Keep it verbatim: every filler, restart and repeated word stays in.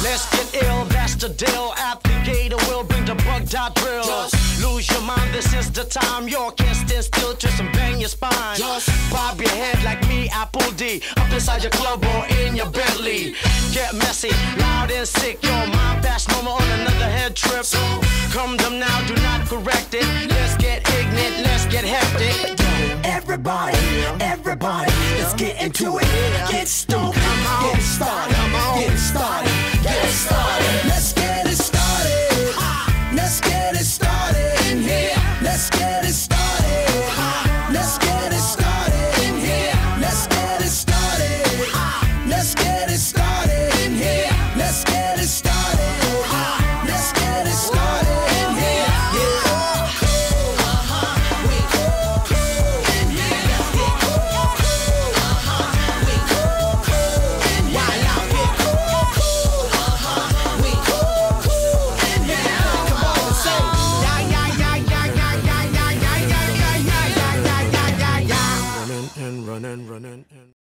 Let's get ill, that's the deal. At the gator, we'll bring the bug dot drill. Just lose your mind, this is the time. You can't stand still, twist and bang your spine. Just bob your head like me, Apple D. Up inside your club or in your Bentley. Get messy, loud and sick. Your mind fast, no more on another head trip. So come them now, do not correct it. Let's get ignorant, let's get hectic. Everybody, everybody, let's get into it. Get stoked, get started.